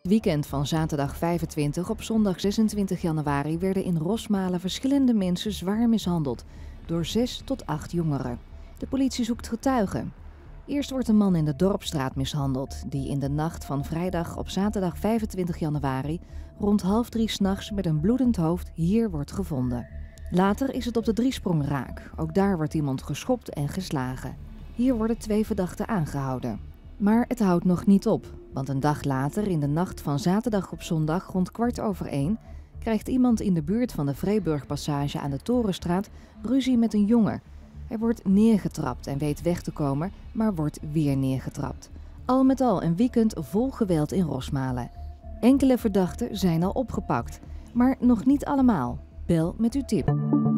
Het weekend van zaterdag 25 op zondag 26 januari werden in Rosmalen verschillende mensen zwaar mishandeld door 6 tot 8 jongeren. De politie zoekt getuigen. Eerst wordt een man in de Dorpsstraat mishandeld, die in de nacht van vrijdag op zaterdag 25 januari rond 2:30 s'nachts met een bloedend hoofd hier wordt gevonden. Later is het op de Driesprong raak. Ook daar wordt iemand geschopt en geslagen. Hier worden 2 verdachten aangehouden. Maar het houdt nog niet op, want een dag later, in de nacht van zaterdag op zondag rond 1:15, krijgt iemand in de buurt van de Vreeburgpassage aan de Torenstraat ruzie met een jongen. Hij wordt neergetrapt en weet weg te komen, maar wordt weer neergetrapt. Al met al een weekend vol geweld in Rosmalen. Enkele verdachten zijn al opgepakt, maar nog niet allemaal. Bel met uw tip.